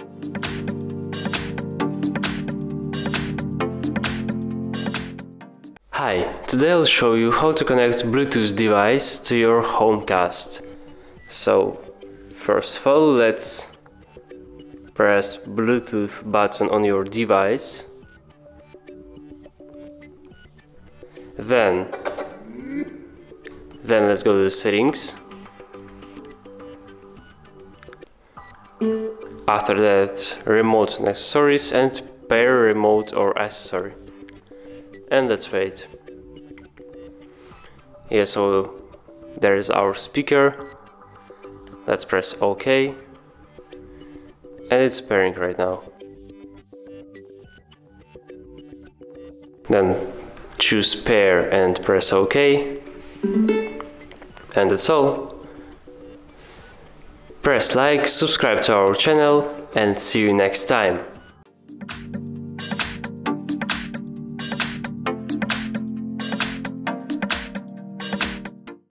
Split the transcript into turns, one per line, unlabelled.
Hi, today I'll show you how to connect Bluetooth device to your Chromecast. So, first of all, let's press Bluetooth button on your device. Then let's go to the settings. After that, remote and accessories, and pair remote or accessory. And let's wait. Yeah, so there is our speaker. Let's press OK. And it's pairing right now. Then choose pair and press OK. And that's all. Press like, subscribe to our channel, and see you next time.